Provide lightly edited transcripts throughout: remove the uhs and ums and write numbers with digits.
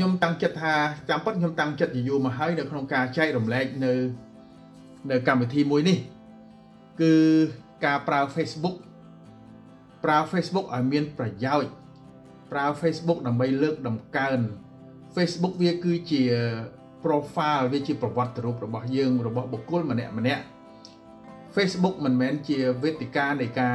ខ្ញុំតាំងចិត្តថាចាំប៉ុតខ្ញុំតាំងចិត្តយូរមកហើយនៅក្នុងការចែករំលែកនៅកម្មវិធីមួយនេះគឺការប្រើ Facebook ឲ្យមានប្រយោជន៍ប្រើ Facebook ដើម្បីលើកតម្កើង Facebook វាគឺជា profile វាជាប្រវត្តិរូបរបស់យើងរបស់បុគ្គលម្នាក់ Facebook មិនមែនជាវេទិកានៃការ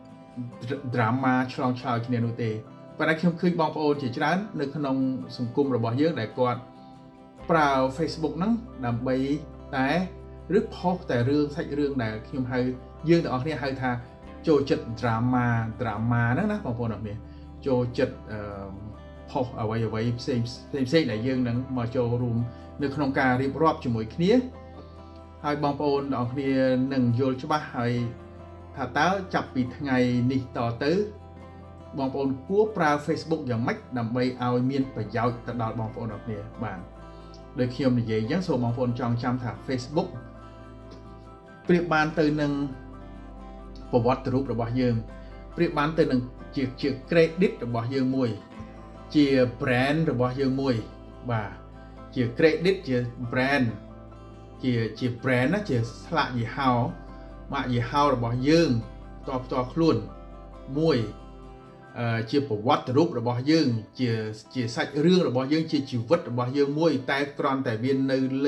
drama ឆ្លងឆ្លើយគ្នានោះទេប៉ុន្តែខ្ញុំឃើញបងប្អូនជាច្រើននៅក្នុងសង្គមរបស់យើងដែលគាត់ប្រើ Facebook ហ្នឹងដើម្បីតែឬផុសតែរឿងសាច់រឿងដែលខ្ញុំហៅយើងទាំងអស់គ្នាហៅថាចូលចិត្ត drama ហ្នឹងណាបងប្អូនអរគ្នាចូលចិត្តផុសអ្វីផ្សេងដែលយើងនឹងមកចូលរួមនៅក្នុងការរៀបរាប់ជាមួយគ្នាហើយបងប្អូនទាំងអស់គ្នានឹងយល់ច្បាស់ហើយថាតើចាប់ពីថ្ងៃនេះតទៅបងប្អូនគួរប្រើ Facebook យ៉ាងម៉េចដើម្បីឲ្យមានប្រយោជន៍ទៅដល់បងប្អូនទាំងគ្នាបាទដោយខ្ញុំនិយាយអញ្ចឹងសូមបងប្អូនចងចាំថា Facebook ប្រៀបបានទៅនឹងប្រវត្តិរូបរបស់យើងប្រៀបបានទៅនឹងជា credit របស់យើងមួយជា brand របស់យើងមួយបាទជា credit ជា brand ជា brand ណាជាស្លាកយីហោម៉ាកយីហោរបស់យើងផ្ទាល់ខ្លួនមួយជាប្រវត្តិរូបរបស់យើងជាសាច់រឿងរបស់យើងជាជីវិតរបស់យើងមួយតែគ្រាន់តែវានៅលើ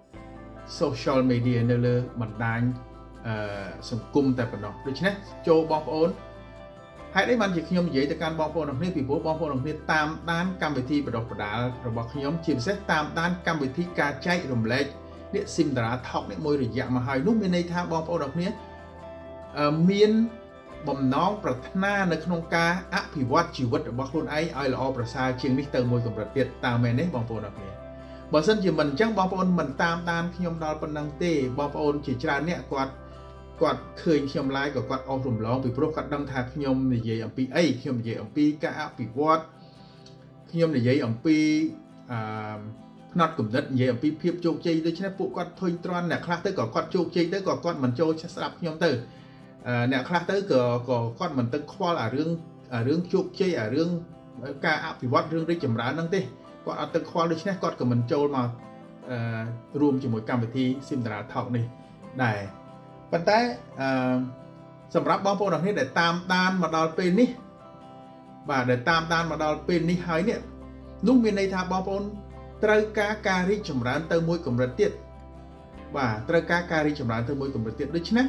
social media នៅលើបណ្ដាញសង្គមតែប៉ុណ្ណោះដូច្នេះចូលបងប្អូនហេតុអីបានជាខ្ញុំនិយាយទៅកាន់បងប្អូនទាំងគ្នាពីព្រោះបងប្អូនទាំងគ្នាតាមដានកម្មវិធីបដិបដាលរបស់ខ្ញុំជាពិសេសតាមដានកម្មវិធីការចែករំលែកនេះ Simdara Talk នេះមួយរយៈមកហើយនោះមានន័យថាបងប្អូនទាំងគ្នាមានបំណងប្រាថ្នានៅក្នុងការអភិវឌ្ឍជីវិតរបស់ខ្លួនឯងឲ្យល្អប្រសើរជាងនេះទៅមួយកម្រិតទៀតតាមមែនទេបងប្អូនទាំងគ្នាបើសិនជាមិនអញ្ចឹងបងប្អូនមិនតាមដានខ្ញុំដល់ប៉ុណ្ណឹងទេបងប្អូនជាច្រើនអ្នកគាត់ឃើញខ្ញុំ live ក៏គាត់អស់រំលងពីព្រោះគាត់ដឹងថាខ្ញុំនិយាយអំពីអីខ្ញុំនិយាយអំពីការអភិវឌ្ឍខ្ញុំនិយាយអំពីផ្នត់គំនិតនិយាយអំពីភាពជោគជ័យដូច្នេះពួកគាត់ធុញទ្រាន់អ្នកខ្លះទៅក៏គាត់ជោគជ័យទៅក៏គាត់មិនចូលស្ដាប់ខ្ញុំទៅអ្នកខ្លះទៅក៏គាត់មិនទឹកខ្វល់អារឿងជោគជ័យអារឿងការអភិវឌ្ឍរឿងរីកចម្រើនហ្នឹងទេគាត់អត់ទឹកខ្វល់ដូច្នេះគាត់ក៏មិនចូលមករួមជាមួយកម្មវិធី Simdara Talk នេះដែរប៉ុន្តែសម្រាប់បងប្អូនទាំងនេះដែលតាមដានមកដល់ពេលនេះបាទដែលតាមដានមកដល់ពេលនេះហើយនេះនោះមានន័យថាបងប្អូនត្រូវការរីកចម្រើនទៅមួយកម្រិតទៀតបាទត្រូវការរីកចម្រើនទៅមួយកម្រិតទៀតដូច្នេះ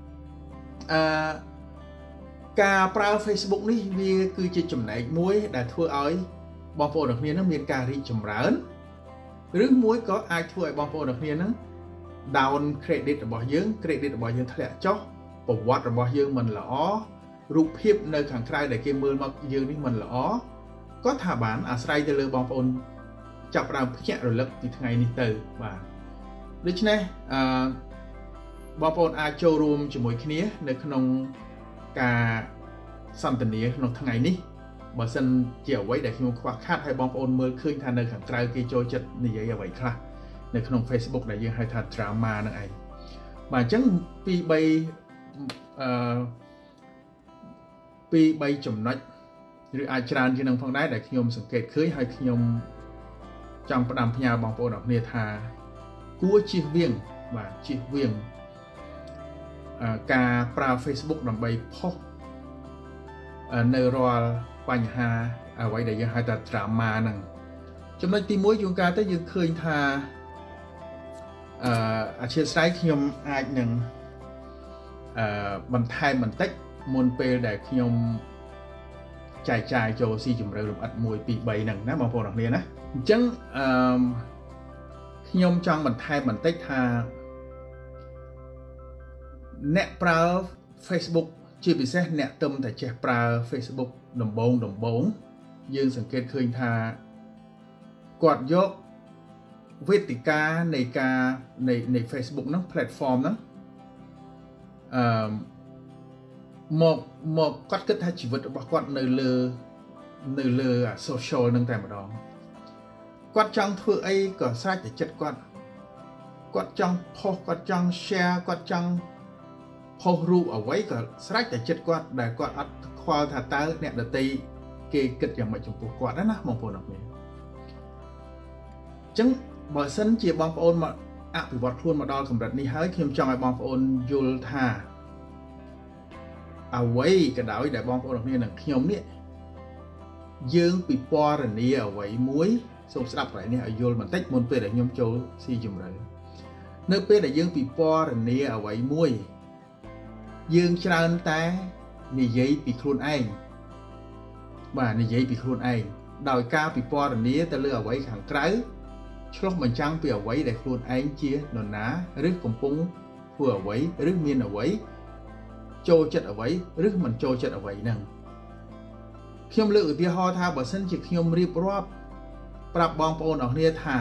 ការប្រើ Facebook នេះវាគឺជាចំណែកមួយដែលធ្វើឲ្យបងប្អូនទាំងគ្នានឹងមានការរីកចម្រើនឬមួយក៏អាចធ្វើឲ្យបងប្អូនទាំងគ្នានឹង down credit របស់យើង credit របស់យើងធ្លាក់ចុះប្រវត្តិរបស់យើងមិនល្អរូបភាពនៅខាងក្រៅដែលគេមើលមកយើងនេះមិនល្អក៏ថាបានអាស្រ័យទៅលើបងប្អូនចាប់ផ្ដើមភ្ញាក់រលឹកពីថ្ងៃនេះទៅបាទដូច្នេះបងប្អូនអាចចូលរួមជាមួយគ្នានៅក្នុងការសន្ទនាក្នុងថ្ងៃនេះបើសិនជាអ្វីដែលខ្ញុំខ្វះខាតហើយបងប្អូនមើលឃើញថានៅខាងក្រៅគេចូលចិត្តនិយាយអ្វីខ្លះនៅក្នុង Facebook ដែលយើងហៅថា drama ហ្នឹងឯងបាទអញ្ចឹងពី3ចំណុចឬអាចច្រើនជាងនឹងផងដែរដែលខ្ញុំសង្កេតឃើញហើយខ្ញុំចង់ផ្ដាំផ្ញើបងប្អូនអរគ្នាថាគួរជៀសវាងបាទជៀសវាងការប្រើ Facebook ដើម្បីផុសនៅរាល់បញ្ហាអ្វីដែលយើងហៅថា drama ហ្នឹងចំណុចទី1ជួនកាលទៅយើងឃើញថាអធិស្ឋានខ្ញុំអាចនឹងបន្ថែមបន្តិចមុនពេលដែលខ្ញុំចែកចាយចូលស៊ីជម្រៅលម្អិត1 2 3ហ្នឹងណាបងប្អូនអរគ្នាណាអញ្ចឹងខ្ញុំចង់បន្ថែមបន្តិចថាអ្នកប្រើ Facebook ជាពិសេសអ្នកទឹមតែចេះប្រើ Facebook ដំបូងយើងសង្កេតឃើញថាគាត់យកវេទិកានៃការនៃ Facebook ហ្នឹង platform ហ្នឹងមកគាត់គិតថាជីវិតរបស់គាត់នៅលើ social ហ្នឹងតែម្ដងគាត់ចង់ធ្វើអីក៏ស្រេចតែចិត្តគាត់ចង់ផុសគាត់ចង់ share គាត់ចង់ផុសរូបអ្វីក៏ស្រេចតែចិត្តគាត់ដែលគាត់អត់ខ្វល់ថាតើអ្នកដទៃគេគិតយ៉ាងម៉េចចំពោះគាត់ណាបងប្អូនអរគុណចឹងបើសិនជាបងប្អូនមកអភិវឌ្ឍខ្លួនមកដល់កម្រិតនេះហើយខ្ញុំចង់ឲ្យបងប្អូនយល់ថាអ្វីក៏ដោយដែលបងប្អូនគ្នានឹងខ្ញុំនេះយើងពិពណ៌នាអ្វីមួយសូមស្ដាប់កន្លែងនេះឲ្យយល់បន្តិចមុនពេលដែលខ្ញុំចូលស៊ីជម្រៅនៅពេលដែលយើងពិពណ៌នាអ្វីមួយយើងច្រើនតែនិយាយពីខ្លួនឯងបាទនិយាយពីខ្លួនឯងដោយការពិពណ៌នាទៅលើអ្វីខាងក្រៅឆ្លុះបញ្ចាំងពីអ្វីដែលខ្លួនឯងជានរណាឬកំពុងធ្វើអ្វីឬមានអ្វីចូលចិត្តអ្វីឬមិនចូលចិត្តអ្វីហ្នឹងខ្ញុំលើកឧទាហរណ៍ថាបើសិនជាខ្ញុំរៀបរាប់ប្រាប់បងប្អូនអរគ្នាថា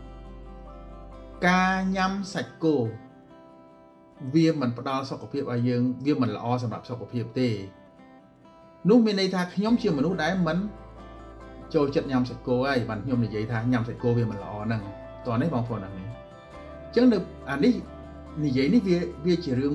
ការញ៉ាំសាច់គោវាមិនផ្ដល់សុខភាពឲ្យយើងវាមិនល្អសម្រាប់សុខភាពទេនោះមានន័យថាខ្ញុំជាមនុស្សដែលមិនចូលចិត្តញ៉ាំសាច់គោហើយបានខ្ញុំនិយាយថាញ៉ាំសាច់គោវាមិនល្អហ្នឹងតោះនេះបងប្អូនអរគ្នាអញ្ចឹងនៅអានេះនិយាយនេះវាជារឿង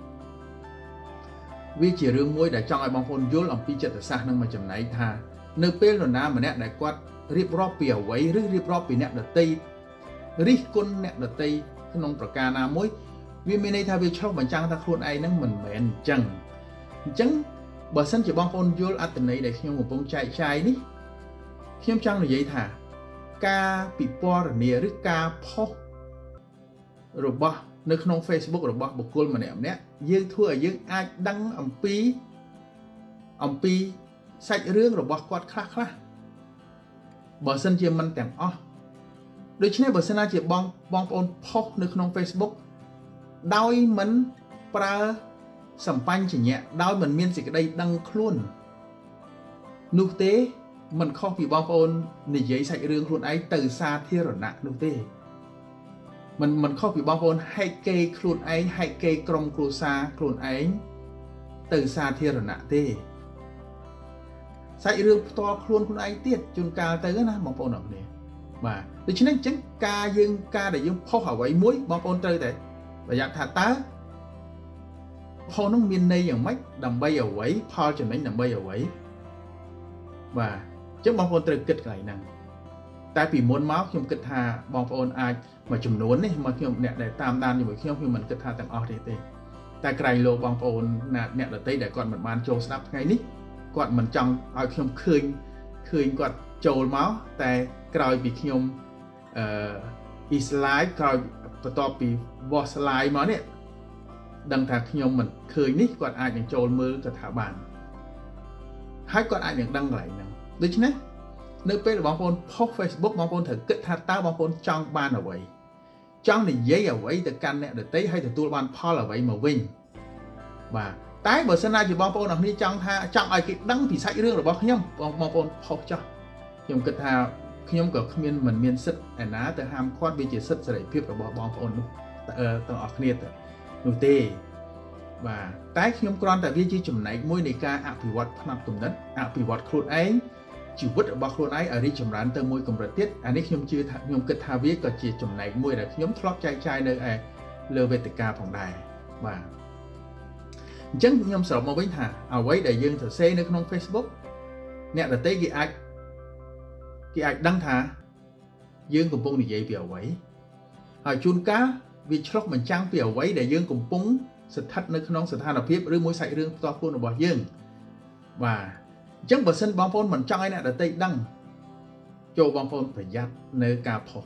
មួយដែលចង់ឲ្យបងប្អូនយល់អំពីចិត្តសាស្ត្រនឹងមកចំណែកថានៅពេលនរណាម្នាក់ដែលគាត់រៀបរាប់ពីអ្វីឬរៀបរាប់ពីអ្នកដទៃរិះគន់អ្នកដទៃក្នុងប្រការណាមួយវាមានន័យថាវាឆ្លុះបញ្ចាំងថាខ្លួនឯងនឹងមិនមែនអញ្ចឹងបើសិនជាបងប្អូនយល់អត្ថន័យដែលខ្ញុំកំពុងចែកចាយនេះខ្ញុំចង់និយាយថាការពិពណ៌នាឬការផុសរបស់នៅក្នុង Facebook របស់បុគ្គលម្នាក់យើងធ្វើឲ្យយើងអាចដឹងអំពីសាច់រឿងរបស់គាត់ខ្លះបើសិនជាមិនទាំងអស់ដូច្នេះបើសិនជាបងប្អូនផុសនៅក្នុង Facebook ដោយមិនប្រើសម្បញ្ញៈដោយមិនមានសេចក្តីដឹងខ្លួននោះទេមិនខុសពីបងប្អូននិយាយសាច់រឿងខ្លួនឯងទៅសាធារណៈនោះទេមិនខុសពីបងប្អូនហែកគេខ្លួនឯងហែកគេក្រុមគ្រួសារខ្លួនឯងទៅសាធារណៈទេសាច់រឿងផ្ទាល់ខ្លួនឯងទៀតជួនកាលទៅណាបងប្អូនអរគ្នាបាទដូច្នេះអញ្ចឹងការដែលយើងផុសអ្វីមួយបងប្អូនត្រូវតែប្រយ័ត្នថាតើផុសនោះមានន័យយ៉ាងម៉េចដើម្បីអ្វីផលចំណេញដើម្បីអ្វីបាទអញ្ចឹងបងប្អូនត្រូវគិតកន្លែងហ្នឹងតែពីមុនមកខ្ញុំគិតថាបងប្អូនអាចមួយចំនួននេះមកខ្ញុំអ្នកដែលតាមដានជាមួយខ្ញុំមិនគិតថាទាំងអស់ទេតែក្រែងលោបងប្អូនអ្នកដទៃដែលគាត់មិនបានចូលស្ដាប់ថ្ងៃនេះគាត់មិនចង់ឲ្យខ្ញុំឃើញគាត់ចូលមកតែក្រោយពីខ្ញុំslide ក្រោយបន្ទាប់ពីបោះ slide មកនេះដឹងថាខ្ញុំមិនឃើញនេះគាត់អាចនឹងចូលមើលទៅថាបានហើយគាត់អាចនឹងដឹងកន្លែងហ្នឹងដូច្នេះនៅពេលបងប្អូនផុស Facebook បងប្អូនត្រូវគិតថាតើបងប្អូនចង់បានអ្វីចង់និយាយអ្វីទៅកាន់អ្នកដទៃហើយទទួលបានផលអ្វីមកវិញបាទតែបើសិនណាជាបងប្អូនអរគ្នាចង់ឲ្យគេដឹងពីសាច់រឿងរបស់ខ្ញុំបងប្អូនផុសចោះខ្ញុំគិតថាខ្ញុំក៏មិនមានសិទ្ធិឯណាទៅហាមឃាត់វាជាសិទ្ធិសេរីភាពរបស់បងប្អូននោះទាំងអស់គ្នាទៅនោះទេបាទតែខ្ញុំគ្រាន់តែវាជាចំណែកមួយនៃការអភិវឌ្ឍផ្នែកគំនិតអភិវឌ្ឍខ្លួនឯងជីវិតរបស់ខ្លួនឯងឲ្យរីកចម្រើនទៅមួយកម្រិតទៀតអានេះខ្ញុំជឿថាខ្ញុំគិតថាវាក៏ជាចំណែកមួយដែលខ្ញុំធ្លាប់ចែកចាយនៅលើវេទិកាផងដែរបាទអញ្ចឹងខ្ញុំសរុបមកវិញថាអ្វីដែលយើងសរសេរនៅក្នុង Facebook អ្នកដទៃគេអាចដឹងថាយើងកំពុងនិយាយពីអ្វីហើយជួនកាលវាឆ្លុះបញ្ចាំងពីអ្វីដែលយើងកំពុងស្ថិតនៅក្នុងស្ថានភាពឬមួយសាច់រឿងផ្ទាល់ខ្លួនរបស់យើងបាទអញ្ចឹងបើសិនបងប្អូនមិនចង់ឲ្យអ្នកដទៃដឹងចូលបងប្អូនប្រយ័ត្ននៅការផុស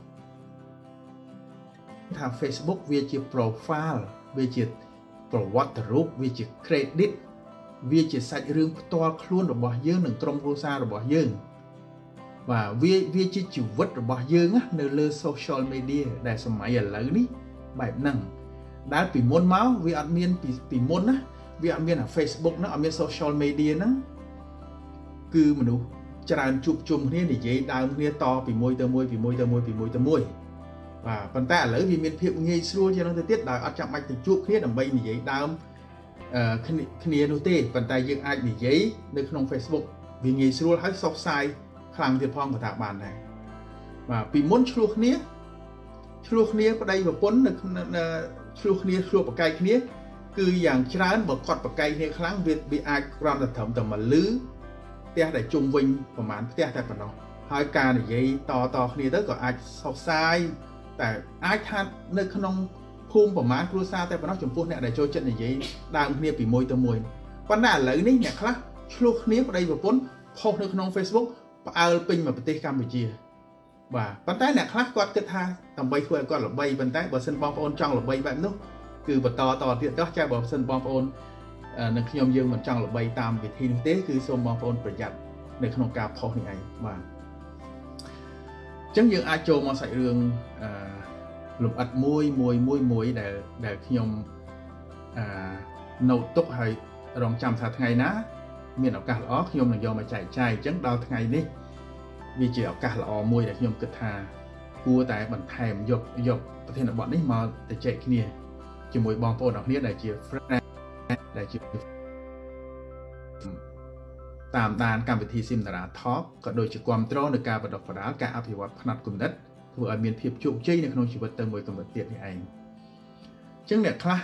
ថា Facebook វាជា profile វាជាប្រវត្តិរូបវាជា credit វាជាសាច់រឿងផ្ទាល់ខ្លួនរបស់យើងនិងក្រុមគ្រួសាររបស់យើងបាទវាជាជីវិតរបស់យើងនៅលើ social media ដែលសម័យឥឡូវនេះបែបហ្នឹងដែលពីមុនមកវាអត់មានពីមុនណាវាអត់មាន Facebook ហ្នឹងអត់មាន social media ហ្នឹងគឺមនុស្សច្រើនជួបជុំគ្នានិយាយដើមគ្នាតពីមួយទៅមួយបាទប៉ុន្តែឥឡូវវាមានភាពងាយស្រួលជាងនោះទៅទៀតដោយអត់ចាំបាច់ទៅជួបគ្នាដើម្បីនិយាយដើមគ្នានោះទេប៉ុន្តែយើងអាចនិយាយនៅក្នុង Facebook វាងាយស្រួលហើយសុខសាយខ្លាំងទៀតផងក៏ថាបានដែរបាទពីមុនឆ្លោះគ្នាប្តីប្រពន្ធនៅឆ្លោះគ្នាឆ្លោះប្រកែកគ្នាគឺយ៉ាងច្រើនបើគាត់ប្រកែកគ្នាខ្លាំងវាអាចគ្រាន់តែត្រឹមតែមកលឺផ្ទះដែលជុំវិញប្រហែលផ្ទះតែប៉ុណ្ណោះហហើយការនិយាយតគ្នាទៅក៏អាចសោកស្ដាយតែអាចថានៅក្នុងភូមិប្រមាណគ្រួសារតែប៉ុណ្ណោះចំពោះអ្នកដែលចូលចិត្តនិយាយដើមគ្នាពីមួយទៅមួយប៉ុន្តែឥឡូវនេះអ្នកខ្លះឆ្លោះគ្នាប្តីប្រពន្ធផុសនៅក្នុង Facebook ផ្អើលពេញមកប្រទេសកម្ពុជាបាទប៉ុន្តែអ្នកខ្លះគាត់គិតថាដើម្បីធ្វើឲ្យគាត់ល្បីប៉ុន្តែបើសិនបងប្អូនចង់ល្បីបែបនោះគឺបន្តទៀតចោះចាបើសិនបងប្អូននឹងខ្ញុំយើងមិនចង់ល្បីតាមវិធីនេះទេគឺសូមបងប្អូនប្រយ័ត្ននៅក្នុងការផុសនេះឯងបាទអញ្ចឹងយើងអាចចូលមកសាច់រឿងលំអិតមួយដែលខ្ញុំណូតទុកហើយរងចាំថាថ្ងៃណាមានឱកាសល្អខ្ញុំនឹងយកមកចែកចាយអញ្ចឹងដល់ថ្ងៃនេះវាជាឱកាសល្អមួយដែលខ្ញុំគិតថាគួរតែបន្ថែមយកប្រធានបទនេះមកទៅចែកគ្នាជាមួយបងប្អូនអ្នកគ្នាដែលជា friend ដែលជាតាមដានកម្មវិធី Simdara Talk ក៏ដូចជាគ្រប់គ្រងនៅការបណ្ដុះបណ្ដាលការអភិវឌ្ឍផ្នែកគំនិតធ្វើឲ្យមានភាពជោគជ័យនៅក្នុងជីវិតទៅមួយកម្រិតទៀតនេះឯងអញ្ចឹងអ្នកខ្លះ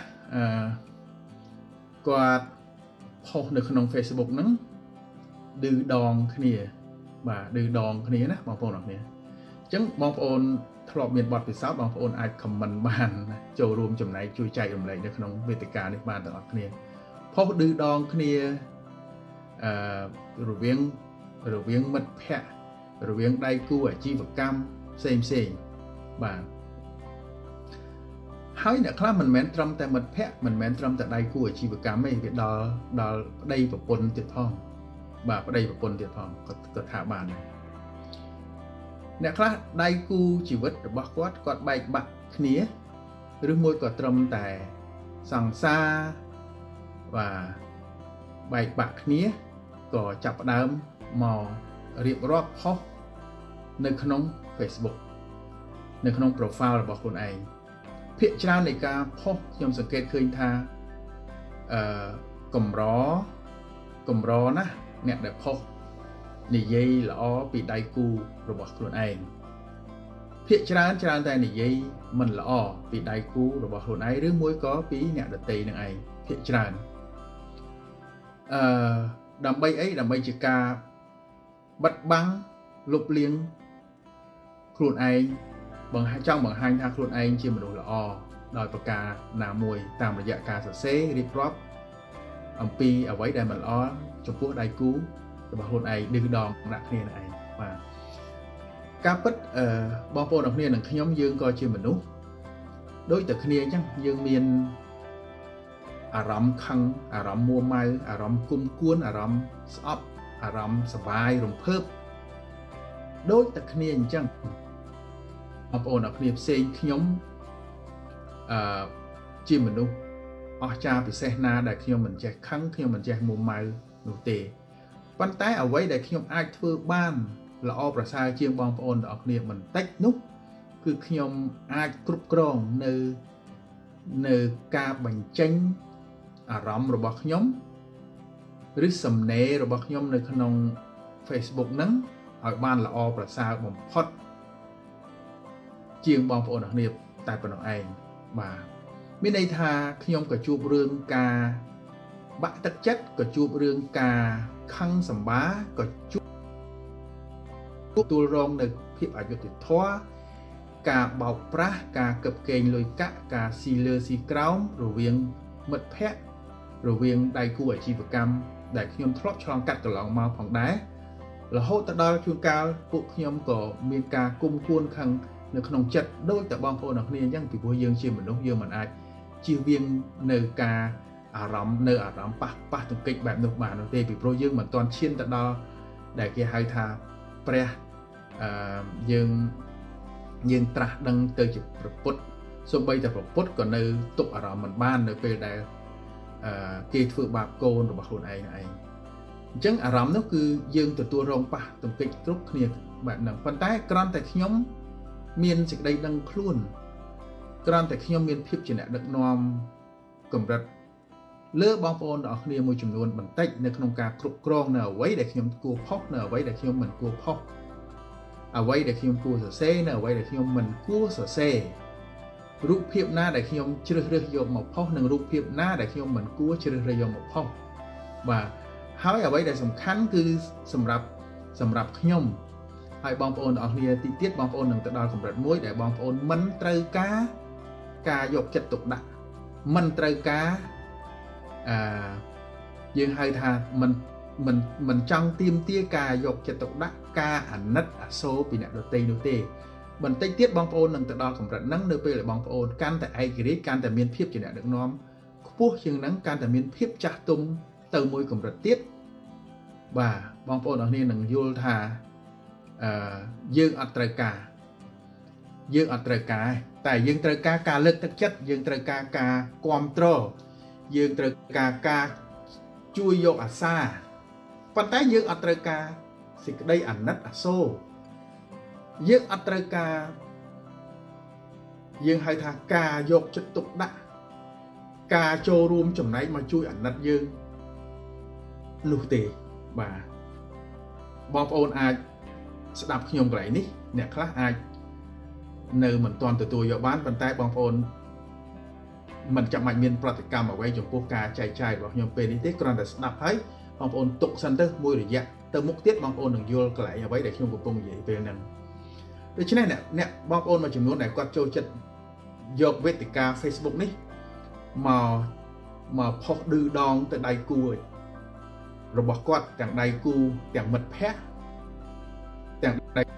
គាត់ផុសនៅក្នុង Facebook ហ្នឹងឌឺដងគ្នាបាទឌឺដងគ្នាណាបងប្អូនអរគ្នាអញ្ចឹងបងប្អូនធ្លាប់មានបទពិសោធន៍បងប្អូនអាច comment បានចូលរួមចំណែកជួយចែករំលែកនៅក្នុងវេទិកានេះបានទាំងអស់គ្នាផុសឌឺដងគ្នារវាងមិត្តភ័ក្តិរវាងដៃគូអាជីវកម្មផ្សេងបាទហើយអ្នកខ្លះមិនមែនត្រឹមតែមិត្តភ័ក្តិមិនមែនត្រឹមតែដៃគូអាជីវកម្មទេវាដល់ប្តីប្រពន្ធទៀតផងបាទប្តីប្រពន្ធទៀតផងក៏ថាបានដែរអ្នកខ្លះដៃគូជីវិតរបស់គាត់បែកបាក់គ្នាឬមួយក៏ត្រឹមតែសង្សារបាទបែកបាក់គ្នាក៏ចាប់ផ្ដើមមករៀបរាប់ផុសនៅក្នុង Facebook នៅក្នុង profile របស់ខ្លួនឯងភាគច្រើននៃការផុសខ្ញុំសង្កេតឃើញថាកម្រណាស់អ្នកដែលផុសនិយាយល្អពីដៃគូរបស់ខ្លួនឯងភាគច្រើនតែនិយាយមិនល្អពីដៃគូរបស់ខ្លួនឯងឬមួយក៏ពីអ្នកដទៃនឹងឯងភាគច្រើនដើម្បីអីដើម្បីជាការបិទបាំងលុបលាងខ្លួនឯងចង់បង្ហាញថាខ្លួនឯងជាមនុស្សល្អដោយប្រការណាមួយតាមរយៈការសរសេររៀបរាប់អំពីអ្វីដែលមិនល្អចំពោះដៃគូរបស់ខ្លួនឯងឌឺដងដាក់គ្នានឹងឯងបាទការពិតបងប្អូនទាំងគ្នានិងខ្ញុំយើងក៏ជាមនុស្សដូចតែគ្នាអញ្ចឹងយើងមានអារម្មណ៍ខឹងអារម្មណ៍មួម៉ៅអារម្មណ៍គុំគួនអារម្មណ៍ស្អប់អារម្មណ៍សប្បាយរំភើបដូចតែគ្នាអញ្ចឹងបងប្អូនអ្នកគ្នាផ្សេងខ្ញុំជាមនុស្សអស្ចារ្យពិសេសណាដែលខ្ញុំមិនចេះខឹងខ្ញុំមិនចេះមួម៉ៅនោះទេប៉ុន្តែអ្វីដែលខ្ញុំអាចធ្វើបានល្អប្រសើរជាងបងប្អូនទាំងអស់គ្នាបន្តិចនោះគឺខ្ញុំអាចគ្រប់គ្រងនៅការបញ្ចេញអារម្មណ៍របស់ខ្ញុំឬសំណេររបស់ខ្ញុំនៅក្នុង Facebook ហ្នឹងឲ្យបានល្អប្រសើរបំផុតជាងបងប្អូនទាំងគ្នាតែប៉ុណ្ណោះឯងបាទមានន័យថាខ្ញុំក៏ជួបរឿងការបាក់ទឹកចិត្តក៏ជួបរឿងការខឹងសម្បាក៏ជួបទួលរងនៅភាពអយុត្តិធម៌ការបោកប្រាស់ការកឹបកេងលុយកាក់ការស៊ីលើស៊ីក្រោមរវាងមិត្តភ័ក្តិរវាងដៃគូអាជីវកម្មដែលខ្ញុំធ្លាប់ឆ្លងកាត់កន្លងមកផងដែររហូតទៅដល់ជួនកាលពួកខ្ញុំក៏មានការគុំគួនខឹងនៅក្នុងចិត្តដូចតែបងប្អូនទាំងគ្នាអញ្ចឹងពីព្រោះយើងជាមនុស្សយើងមិនអាចជៀសវាងនៅការអារម្មណ៍ប៉ះទង្គិចបែបនោះបាននោះទេពីព្រោះយើងមិនទាន់ឈានទៅដល់ដែលគេហៅថាព្រះយើងត្រាស់ដឹងទៅជាព្រះពុទ្ធសូម្បីតែព្រះពុទ្ធក៏នៅទុកអារម្មណ៍មិនបាននៅពេលដែលគេធ្វើបាបកូនរបស់ខ្លួនឯងអញ្ចឹងអារម្មណ៍នោះគឺយើងទទួលរងប៉ះទង្គិចគ្រប់គ្នាបែបហ្នឹងប៉ុន្តែគ្រាន់តែខ្ញុំមានសេចក្តីដឹងខ្លួនគ្រាន់តែខ្ញុំមានភាពជាអ្នកដឹកនាំកម្រិតលើបងប្អូនទាំងអស់គ្នាមួយចំនួនបន្តិចនៅក្នុងការគ្រប់គ្រងនៅអ្វីដែលខ្ញុំគួរផុសនៅអ្វីដែលខ្ញុំមិនគួរផុសអ្វីដែលខ្ញុំគួរសរសេរនៅអ្វីដែលខ្ញុំមិនគួរសរសេររូបភាពណាដែលខ្ញុំជ្រើសរើសយកមកផុសនិងរូបភាពណាដែលខ្ញុំមិនគួរជ្រើសរើសយកមកផុសបាទហើយអ្វីដែលសំខាន់គឺសម្រាប់ខ្ញុំហើយបងប្អូនទាំងអស់គ្នាទីទៀតបងប្អូននឹងទៅដល់កម្រិតមួយដែលបងប្អូនមិនត្រូវការយកចិត្តទុកដាក់មិនត្រូវការយើងហៅថាមិនចង់ទាមទារការយកចិត្តទុកដាក់ការអាណិតអាសូរពីអ្នកដទៃនោះទេបន្តិចទៀតបងប្អូននឹងទៅដល់កម្រិតហ្នឹងនៅពេលដែលបងប្អូនកាន់តែឯករាជ្យកាន់តែមានភាពជាអ្នកដឹកនាំខ្ពស់ជាងហ្នឹងកាន់តែមានភាពចាស់ទុំទៅមួយកម្រិតទៀតបាទបងប្អូនទាំងនេះនឹងយល់ថាយើងអត់ត្រូវការតែយើងត្រូវការលើកទឹកចិត្តយើងត្រូវការគាំទ្រយើងត្រូវការជួយយកអាសាប៉ុន្តែយើងអត់ត្រូវការសេចក្តីអាណិតអាសូរយើងអត់ត្រូវការយើងហៅថាការយកចិត្តទុកដាក់ការចូលរួមចំណែកមកជួយអាណិតយើងនោះទេបាទបងប្អូនអាចស្ដាប់ខ្ញុំកន្លែងនេះអ្នកខ្លះអាចនៅមិនទាន់ទទួលយកបានប៉ុន្តែបងប្អូនមិនចាំបាច់មានប្រតិកម្មអ្វីចំពោះការចែកចាយរបស់ខ្ញុំពេលនេះទេគ្រាន់តែស្ដាប់ហើយបងប្អូនទុកសិនទៅមួយរយៈទៅមុខទៀតបងប្អូននឹងយល់កន្លែងអ្វីដែលខ្ញុំកំពុងនិយាយពេលហ្នឹងដូច្នេះអ្នកបងប្អូនមួយចំនួនដែលគាត់ចូលចិត្តយកវេទិកា Facebook នេះមកផុសឌឺដងទៅដៃគូរបស់គាត់ទាំងដៃគូទាំងមិត្តភ័ក្តិទាំង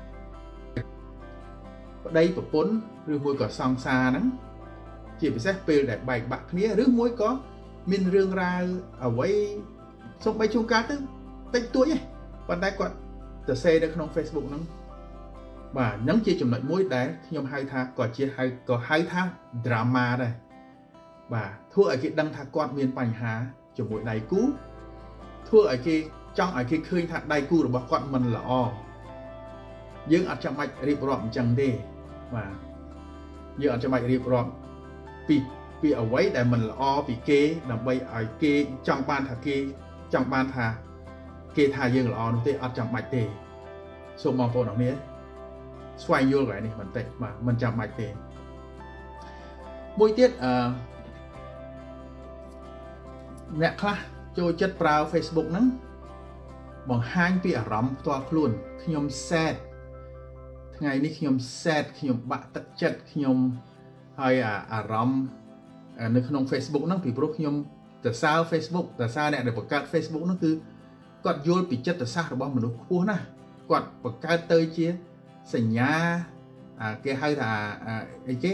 ប្តីប្រពន្ធឬមួយក៏សង្សារហ្នឹងជាពិសេសពេលដែលបែកបាក់គ្នាឬមួយក៏មានរឿងរ៉ាវអ្វីសូម្បីជួនកាលទៅតិចតួចឯងប៉ុន្តែគាត់ទៅសេនៅក្នុង Facebook ហ្នឹងបាទហ្នឹងជាចំណុចមួយដែលខ្ញុំហៅថាក៏ហៅថា drama ដែរបាទធ្វើឲ្យគេដឹងថាគាត់មានបញ្ហាជាមួយដៃគូធ្វើឲ្យគេចង់ឲ្យគេឃើញថាដៃគូរបស់គាត់មិនល្អយើងអត់ចាំបាច់រៀបរាប់អញ្ចឹងទេបាទយើងអត់ចាំបាច់រៀបរាប់ពីអ្វីដែលមិនល្អពីគេដើម្បីឲ្យគេចង់បានថាគេថាយើងល្អនោះទេអត់ចាំបាច់ទេសូមបងប្អូនអរគ្នាស្វែងយល់កន្លែងនេះបន្តិចបាទមិនចាំបាច់ទេមួយទៀតអ្នកខ្លះចូលចិត្តប្រើ Facebook ហ្នឹងបង្ហាញពីអារម្មណ៍ផ្ទាល់ខ្លួនខ្ញុំសែតថ្ងៃនេះខ្ញុំសែតខ្ញុំបាក់ទឹកចិត្តខ្ញុំហើយអារម្មណ៍នៅក្នុង Facebook ហ្នឹងពីព្រោះខ្ញុំសរសើរ Facebook សរសើរអ្នកដែលបង្កើត Facebook ហ្នឹងគឺគាត់យល់ពីចិត្តសាស្ត្ររបស់មនុស្សខ្ពស់ណាស់គាត់បង្កើតទៅជាសញ្ញាគេហៅថាអីគេ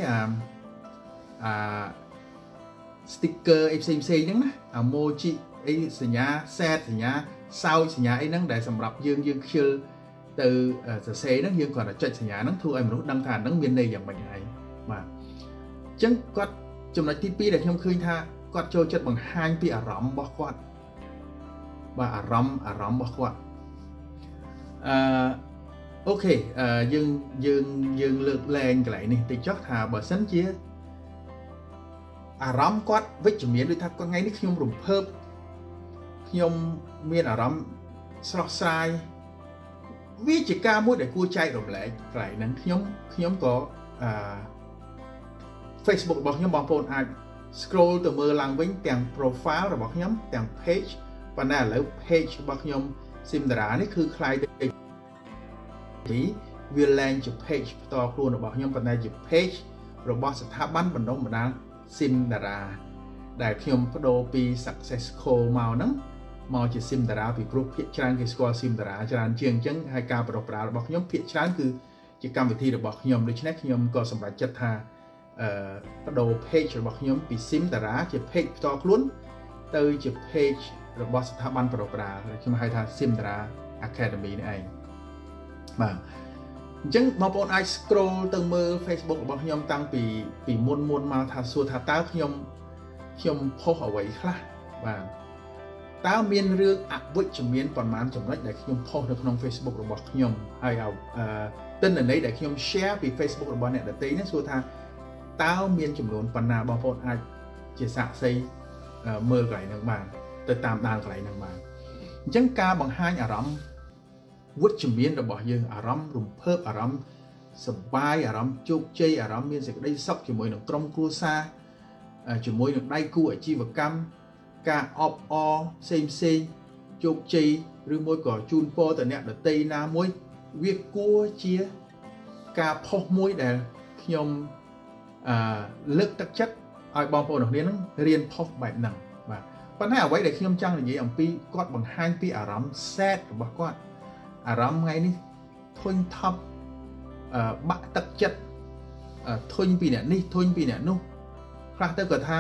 sticker អីផ្សេងហ្នឹងណា emoji អីសញ្ញាសែតសញ្ញាសោចសញ្ញាអីហ្នឹងដែលសម្រាប់យើងខ្ជិលទៅសរសេរហ្នឹងយើងគ្រាន់តែចុចសញ្ញាហ្នឹងធ្វើឲ្យមនុស្សដឹងថាហ្នឹងមានន័យយ៉ាងម៉េចហើយបាទអញ្ចឹងគាត់ចំណុចទី2ដែលខ្ញុំឃើញថាគាត់ចូលចិត្តបង្ហាញពីអារម្មណ៍របស់គាត់បាទអារម្មណ៍របស់គាត់អូខេយើងលើកលែងកន្លែងនេះតិចចុះថាបើសិនជាអារម្មណ៍គាត់វិជ្ជមានដូចថាថ្ងៃនេះខ្ញុំរំភើបខ្ញុំមានអារម្មណ៍ស្រស់ស្រាយវាជាការមួយដែលគួរចែករំលែកកន្លែងហ្នឹងខ្ញុំក៏Facebook របស់ខ្ញុំបងប្អូនអាច scroll ទៅមើលឡើងវិញទាំង profile របស់ខ្ញុំទាំង page ប៉ុន្តែឥឡូវ page របស់ខ្ញុំ Simdara នេះគឺคล้ายទៅវាឡើងជា page ផ្ទាល់ខ្លួនរបស់ខ្ញុំប៉ុន្តែជា page របស់ស្ថាប័នបណ្ដុំបណ្ដាល Simdara ដែលខ្ញុំបដូរពី Success Call មកហ្នឹងមកជា Simdara ពីព្រោះភាគច្រើនគេស្គាល់ Simdara ច្រើនជាងអញ្ចឹងហើយការប្រើប្រាស់របស់ខ្ញុំភាគច្រើនគឺជាកម្មវិធីរបស់ខ្ញុំដូច្នេះខ្ញុំក៏សម្រេចចិត្តថាបដូរ page របស់ខ្ញុំពី Simdara ជា page ផ្ទាល់ខ្លួនទៅជា page របស់ស្ថាប័នប្រើប្រាស់ខ្ញុំហៅថា Simdara Academy នេះឯងបាទអញ្ចឹងបងប្អូនអាច scroll ទៅមើល Facebook របស់ខ្ញុំតាំងពីមុនមកថាសួរថាតើខ្ញុំផុសអ្វីខ្លះបាទតើមានរឿងអវិជ្ជមានប៉ុន្មានចំណុចដែលខ្ញុំផុសនៅក្នុង Facebook របស់ខ្ញុំហើយទិន្នន័យដែលខ្ញុំ share ពី Facebook របស់អ្នកដទៃនេះសួរថាតើមានចំនួនប៉ុណ្ណាបងប្អូនអាចជាសាក្សីមើលកន្លែងហ្នឹងបានទៅតាមដានកន្លែងហ្នឹងបានអញ្ចឹងការបង្ហាញអារម្មណ៍វិជ្ជមានរបស់យើងអារម្មណ៍រំភើបអារម្មណ៍សប្បាយអារម្មណ៍ជោគជ័យអារម្មណ៍មានសេចក្តីសុខជាមួយនឹងក្រុមគ្រួសារជាមួយនឹងដៃគូអាជីវកម្មការអបអរផ្សេងជោគជ័យឬមួយក៏ជូនពរទៅអ្នកដទៃណាមួយវាគួរជាការផុសមួយដែលខ្ញុំលើកទឹកចិត្តឲ្យបងប្អូនគ្នានឹងរៀនផុសបែបហ្នឹងបាទប៉ុន្តែអ្វីដែលខ្ញុំចង់និយាយអំពីគាត់បង្ហាញពីអារម្មណ៍ sad របស់គាត់អារម្មណ៍ថ្ងៃនេះធុញថប់បាក់ទឹកចិត្តធុញពីអ្នកនេះធុញពីអ្នកនោះខ្លះទៅគាត់ថា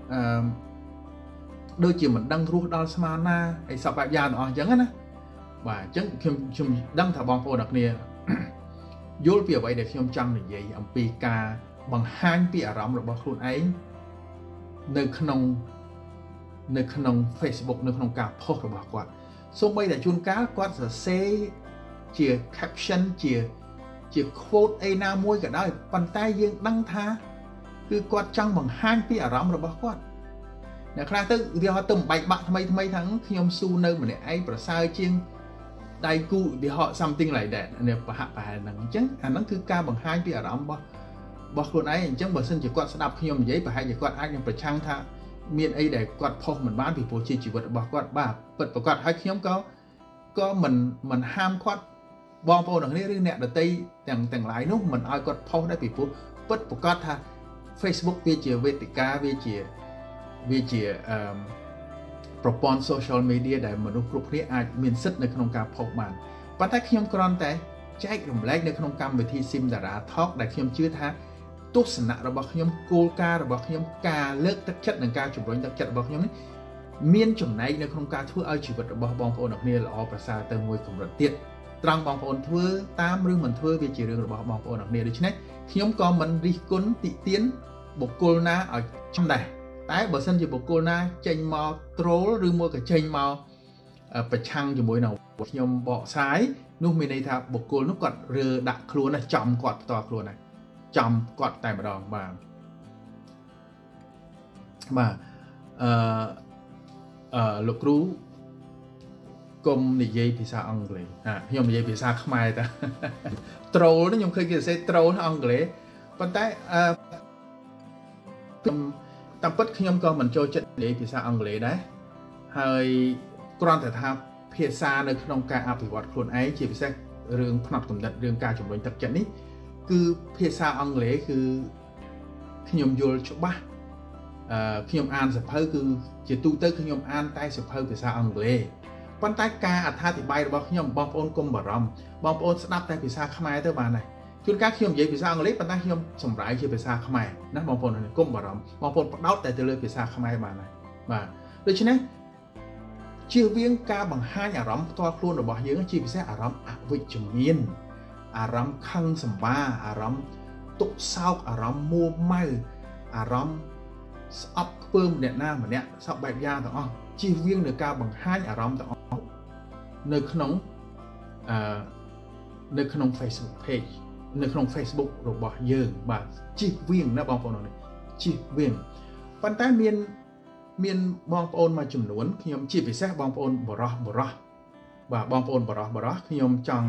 ដូចជាមិនដឹងរស់ដល់ស្មានណាអីសពបែបយ៉ាងទាំងអស់អញ្ចឹងណាបាទអញ្ចឹងខ្ញុំដឹងថាបងប្អូនអ្នកគ្នាយល់ពីអ្វីដែលខ្ញុំចង់និយាយអំពីការបង្ហាញពីអារម្មណ៍របស់ខ្លួនឯងនៅក្នុង Facebook នៅក្នុងការផុសរបស់គាត់សូម្បីតែជួនកាលគាត់សរសេរជា caption ជា quote អីណាមួយក៏ដោយប៉ុន្តែយើងដឹងថាគឺគាត់ចង់បង្ហាញពីអារម្មណ៍របស់គាត់អ្នកខ្លះទៅឧទាហរណ៍ទៅបែកបាក់ថ្មីថាខ្ញុំស៊ូនៅម្នាក់ឯងប្រសើរជាងដៃគូឧទាហរណ៍ something like that នេះប្រហាក់ប្រហែលហ្នឹងអញ្ចឹងអាហ្នឹងគឺការបង្ហាញពីអារម្មណ៍របស់ខ្លួនឯងអញ្ចឹងបើសិនជាគាត់ស្ដាប់ខ្ញុំនិយាយប្រហែលជាគាត់អាចនឹងប្រឆាំងថាមានអីដែលគាត់ផុសមិនបានពីព្រោះជាជីវិតរបស់គាត់បាទពិតប្រាកដហើយខ្ញុំក៏មិនហាមគាត់បងប្អូនទាំងនេះឬអ្នកដទៃទាំងឡាយនោះមិនឲ្យគាត់ផុសដែរពីព្រោះពិតប្រាកដថា Facebook វាជាវេទិកាវាជាប្រព័ន្ធ social media ដែលមនុស្សគ្រប់គ្នាអាចមានសិទ្ធិនៅក្នុងការផុសបានប៉ុន្តែខ្ញុំគ្រាន់តែចែករំលែកនៅក្នុងកម្មវិធី Sim Dara Talk ដែលខ្ញុំជឿថាទស្សនៈរបស់ខ្ញុំគោលការណ៍របស់ខ្ញុំការលើកទឹកចិត្តនិងការជំរុញទឹកចិត្តរបស់ខ្ញុំនេះមានចំណែកនៅក្នុងការធ្វើឲ្យជីវិតរបស់បងប្អូនគ្នាល្អប្រសើរទៅមួយកម្រិតទៀតត្រង់បងប្អូនធ្វើតាមឬមិនធ្វើវាជារឿងរបស់បងប្អូនគ្នាដូច្នេះខ្ញុំក៏មិនរិះគន់តិទៀនបុគ្គលណាឲ្យចំដែរតែបើសិនជាបុគ្គលណាចេញមកត្រូលឬមួយក៏ចេញមកប្រឆាំងជាមួយនឹងខ្ញុំបកស្រាយនោះមានន័យថាបុគ្គលនោះគាត់រើដាក់ខ្លួនណាចំគាត់ផ្ទាល់ខ្លួនណាចំគាត់តែម្ដងបាទលោកគ្រូកុំនិយាយភាសាអង់គ្លេសខ្ញុំនិយាយភាសាខ្មែរតាត្រូលខ្ញុំឃើញគេសរសេរត្រូលអង់គ្លេសប៉ុន្តែខ្ញុំតាមពិតខ្ញុំក៏មិនចូលចិត្តនិយាយភាសាអង់គ្លេសដែរហើយគ្រាន់តែថាភាសានៅក្នុងការអភិវឌ្ឍខ្លួនឯងជាពិសេសរឿងផ្នែកកំណត់រឿងការជំរុញទឹកចិត្តនេះគឺភាសាអង់គ្លេសគឺខ្ញុំយល់ច្បាស់ខ្ញុំអានសៀវភៅគឺជាទូទៅខ្ញុំអានតែសៀវភៅភាសាអង់គ្លេសប៉ុន្តែការអត្ថាធិប្បាយរបស់ខ្ញុំបងប្អូនកុំបារម្ភបងប្អូនស្ដាប់តែភាសាខ្មែរទៅបានហើយជួនកាលខ្ញុំនិយាយភាសាអង់គ្លេសប៉ុន្តែខ្ញុំសម្រាយជាភាសាខ្មែរណាបងប្អូនកុំបារម្ភបងប្អូនផ្ដោតតែទៅលើភាសាខ្មែរបានហើយបាទដូច្នេះជៀសវាងការបង្ហាញអារម្មណ៍ផ្ទាល់ខ្លួនរបស់យើងជាពិសេសអារម្មណ៍អវិជ្ជមានអារម្មណ៍ខឹងសម្បារអារម្មណ៍ទុក្ខសោកអារម្មណ៍មួម៉ៅអារម្មណ៍ស្អប់ខ្ពើមអ្នកណាម្នាក់សពបែបយ៉ាងទាំងអស់ជៀសវាងនឹងការបង្ហាញអារម្មណ៍ទាំងអស់នៅក្នុង Facebook page នៅក្នុង Facebook របស់យើងបាទជៀសវាងណាបងប្អូននេះជៀសវាងប៉ុន្តែមានបងប្អូនមួយចំនួនខ្ញុំជាពិសេសបងប្អូនបរោះបាទបងប្អូនបរោះខ្ញុំចង់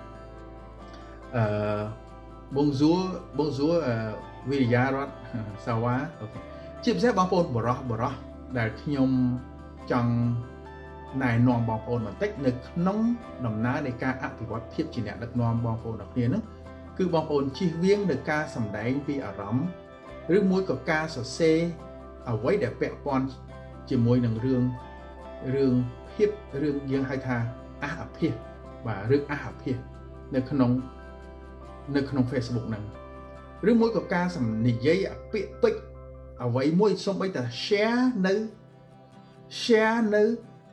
bonjour វិរិយារតសាវ៉ាអូខេជាពិសេសបងប្អូនបរោះដែលខ្ញុំចង់ណែនាំបងប្អូនបន្តិចនៅក្នុងដំណើរនៃការអភិវឌ្ឍភាពជាអ្នកដឹកនាំបងប្អូនទាំងគ្នានោះគឺបងប្អូនជៀសវាងនៅការសម្ដែងពីអារម្មណ៍ឬមួយក៏ការសរសេរអ្វីដែលពាក់ព័ន្ធជាមួយនឹងរឿងភាពរឿងយើងហៅថាអះអាភាសបាទរឿងអះអាភាសនៅក្នុង Facebook ហ្នឹងឬមួយក៏ការនិយាយពាក្យពេចន៍អ្វីមួយសូម្បីតែ share នៅ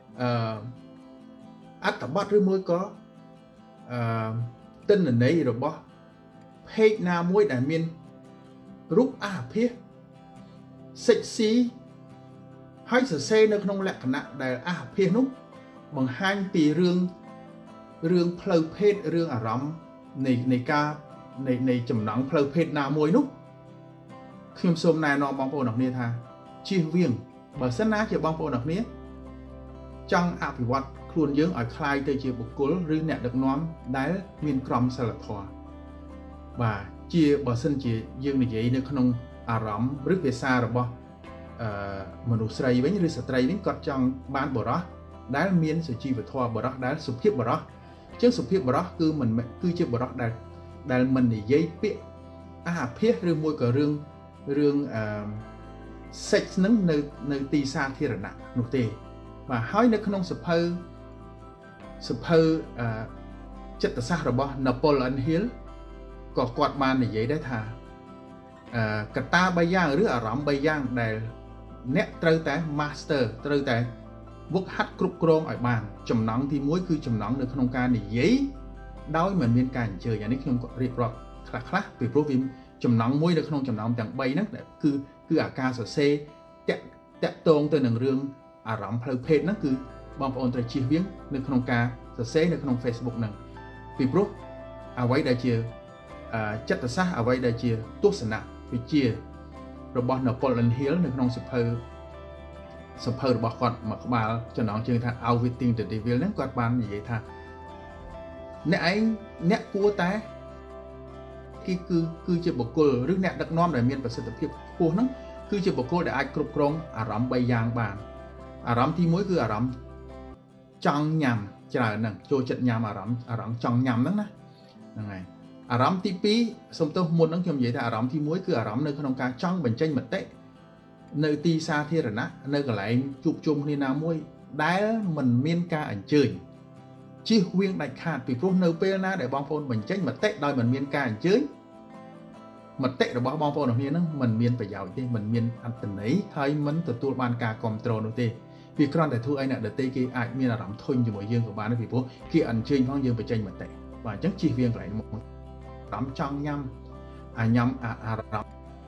អត្ថបទឬមួយក៏ទិន្នន័យរបស់ page ណាមួយដែលមានរូបអះអាភាសsexy ហើយសរសេរនៅក្នុងលក្ខណៈដែលអះអាភាសនោះបង្ហាញពីរឿងផ្លូវភេទរឿងអារម្មណ៍នៃចំណងផ្លូវភេទណាមួយនោះខ្ញុំសូមណែនាំបងប្អូនទាំងគ្នាថាជៀសវាងបើសិនណាជាបងប្អូនទាំងគ្នាចង់អភិវឌ្ឍខ្លួនយើងឲ្យคล้ายទៅជាបុគ្គលឬអ្នកដឹកនាំដែលមានក្រមសីលធម៌បាទជាបើសិនជាយើងនិយាយនៅក្នុងអារម្មណ៍ឬភាសារបស់មនុស្សស្រីវិញឬស្ត្រីវិញគាត់ចង់បានបរិសុទ្ធដែលមានសុជីវធម៌បរិសុទ្ធដែលសុភាពបរិសុទ្ធ chứ sự việc đó cứ mình cứ chưa bỏ đó đại mình thì giấy biết phía rương môi cờ rương sex nắng nơi tì xa thì là nặng nụ tì và hỏi nó không sụp hơi chất tự xa rồi bỏ Napoleon Hill có quạt bàn để giấy đấy thà cả ta bây giờ rứa ở rõm bây giờ để nét trâu té master trâu té vút hát cục krong ở bàn chấm nóng thì muối cứ chấm nóng được không ca để giấy đói mình miên cảnh chơi nhà nick không có rịp rọt khá vì provim chấm nóng muối được không chấm nóng chẳng bay nấc cứ ở ca sở xe tẹt tôn từ nâng rương ở rõm phơi phết nó cứ bom ôn từ chi viếng được không ca sở xe được không Facebook nâng vì pro ở vậy đại chia chất tự sát ở vậy đại chia tốt sẵn nặng vì chia rồi bọn Napoleon Hill được không sập hơi bỏ con mà các bạn cho nó chơi thằng outwitting the devil nó quạt bàn gì vậy thằng nè anh nè cua té khi cứ chơi bộ cô rước nè đặc nom để miền và sự tập hiệp cua nó cứ chơi bộ cô để ai cục krong rắm bay giang bàn rắm thì mỗi cứ rắm trong nhầm chờ nè cho trận nhầm rắm trong nhầm đó này rắm tí pí xong tôi muốn nó kiểu gì thì rắm thì mỗi cứ rắm nơi không ca trong bình tranh mật tệ nơi ti xa thì rồi nè nơi còn lại chụp chung thì nào môi đá mình miên ca ảnh chơi chi huyên đại khát vì pro nơi pe na để bom phôn mình tranh mật tệ đòi mình miên ca ảnh chơi mật tệ rồi bom phôn ở nó mình miên phải giàu thì mình miên ăn tình ấy hay mình từ tu ban ca control nó thì vì con để thu anh là để tê kia ai miên là rắm thôi như mọi dương của bạn vì pro khi ảnh chơi phong dương phải tranh mật tệ và chắc chi huyên lại một rắm trong nhâm nhâm rắm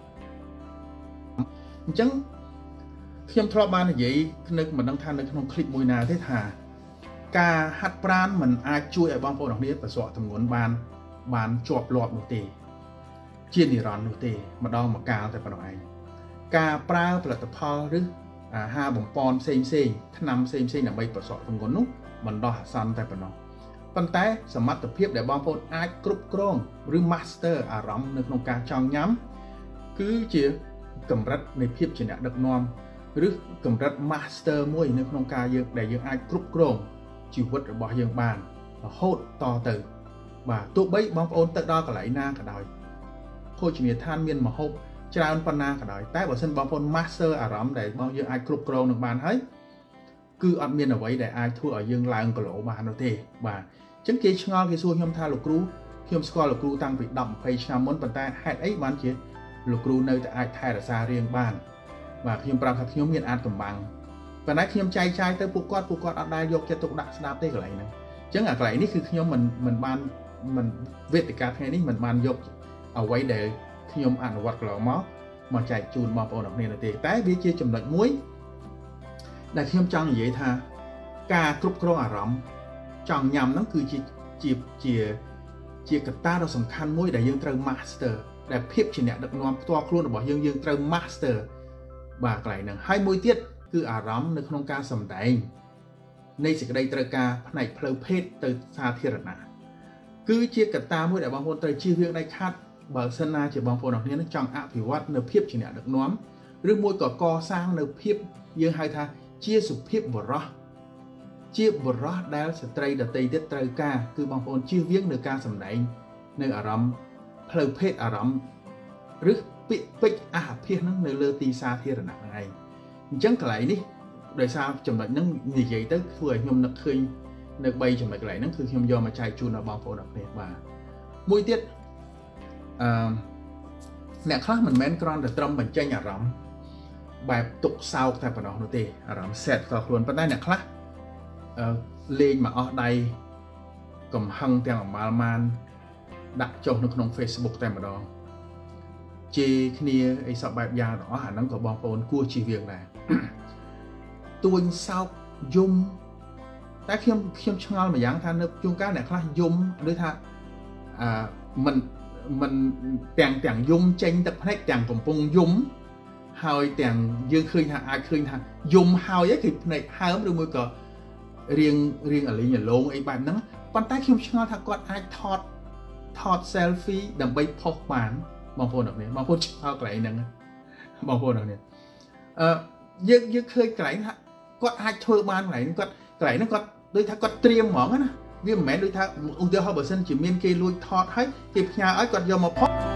chẳng khi em thọ ban là vậy nơi mình đang than nơi trong clip mùi nào thế thà ca hát pran mình ai chui ở bom phô đồng niết và sọ thầm nguồn bàn chọp lọt một tỷ chiên thì ròn một tỷ mà đo một cao tại phần nói ca pra là tập pho rứ ha bồng pon xem năm xem là bay và sọ thầm nguồn nút mình đo san tại phần nói phần té sầm mắt tập hiệp để bom phô ai cướp krong rứ master rõm nơi trong ca trong nhắm cứ chỉ cầm rắtในភាពជាអ្នកដឹកនាំឬកម្រិត master មួយនៅក្នុងការយើងដែលយើងអាចគ្រប់គ្រងជីវិតរបស់យើងបានរហូតតទៅបាទទោះបីបងប្អូនទៅដល់កន្លែងណាក៏ដោយភោជនីយដ្ឋានមានម្ហូបច្រើនប៉ុណ្ណាក៏ដោយតែបើសិនបងប្អូន master អារម្មណ៍ដែលបងយើងអាចគ្រប់គ្រងនឹងបានហើយគឺអត់មានអ្វីដែលអាចធ្វើឲ្យយើងឡើងគីឡូបាននោះទេបាទអញ្ចឹងគេឆ្ងល់គេសួរខ្ញុំថាលោកគ្រូខ្ញុំស្គាល់លោកគ្រូតាំងពី10-20ឆ្នាំមុនប៉ុន្តែហេតុអីបានជាលោកគ្រូនៅតែអាចថែរក្សារៀងបានបាទខ្ញុំប្រាប់ថាខ្ញុំមានអាចកម្បាំងប៉ុន្តែខ្ញុំចែកចាយទៅពួកគាត់អត់ដែលយកចិត្តទុកដាក់ស្ដាប់ទេកន្លែងហ្នឹងអញ្ចឹងអាកន្លែងនេះគឺខ្ញុំមិនបានវេទិកាថ្ងៃនេះមិនបានយកអ្វីដែលខ្ញុំអនុវត្តកន្លងមកចែកជូនបងប្អូនអរគ្នាទេតែវាជាចំណុចមួយដែលខ្ញុំចង់និយាយថាការគ្រប់គ្រងអារម្មណ៍ចង់ញ៉ាំហ្នឹងគឺជាកត្តាដ៏សំខាន់មួយដែលយើងត្រូវ masterដែលភាពជាអ្នកដឹកនាំផ្ទាល់ខ្លួនរបស់យើងត្រូវ master បាទកន្លែងហ្នឹងហើយមួយទៀតគឺអារម្មណ៍នៅក្នុងការសម្ដែងនៃសេចក្តីត្រូវការផ្នែកផ្លូវភេទទៅសាធារណៈគឺជាកត្តាមួយដែលបងប្អូនត្រូវជៀសវាងដាច់ខាតបើសិនណាជាបងប្អូនអរគ្នាចង់អភិវឌ្ឍនៅភាពជាអ្នកដឹកនាំឬមួយក៏កសាងនៅភាពយើងហៅថាជាសុភាពបរោះជាបរោះដែលស្ត្រីដតីទៀតត្រូវការគឺបងប្អូនជៀសវាងនៅការសម្ដែងនៅអារម្មណ៍ផ្លូវភេទអារម្មណ៍ឬពាក្យពេចន៍អាភិសហ្នឹងនៅលើទីសាធារណៈហ្នឹងឯងអញ្ចឹងកន្លែងនេះដោយសារចំណុចហ្នឹងនិយាយទៅធ្វើឲ្យខ្ញុំនឹកឃើញនៅ3ចំណុចកន្លែងហ្នឹងគឺខ្ញុំយកមកចែកជូនដល់បងប្អូនអរគ្នាបាទមួយទៀតអ្នកខ្លះមិនមែនគ្រាន់តែត្រឹមបញ្ចេញអារម្មណ៍បែបទុកសោកតែប៉ុណ្ណោះនោះទេអារម្មណ៍ set ផ្ទាល់ខ្លួនប៉ុន្តែអ្នកខ្លះលេងមកអស់ដៃកំហឹងទាំងអមាលម៉ានដាក់ចុះនៅក្នុង Facebook តែម្ដងជេរគ្នាអីសពបែបយ៉ាងទាំងអស់អាហ្នឹងក៏បងប្អូនគួរជៀសវាងដែរទួញសោកយំតែខ្ញុំឆ្ងល់ម្យ៉ាងថានៅជួនកាលអ្នកខ្លះយំដូចថាមិនទាំងយំចេញទឹកភ្នែកទាំងកំពុងយំហើយទាំងយើងឃើញថាអាចឃើញថាយំហើយគឺភ្នែកហើមឬមួយក៏រៀងអលីងអលងអីបែបហ្នឹងប៉ុន្តែខ្ញុំឆ្ងល់ថាគាត់អាចថត selfie ដើម្បីផុសបានបងប្អូនអរគ្នាបងប្អូនឆ្ងល់កន្លែងហ្នឹងបងប្អូនអរគ្នាយើងឃើញកន្លែងថាគាត់អាចធ្វើបានកន្លែងហ្នឹងគាត់ដូចថាគាត់ត្រៀមហ្មងណាវាមិនមែនដូចថាឧទាហរណ៍បើសិនជាមានគេលួចថតហើយគេផ្ញើឲ្យគាត់យកមកផុស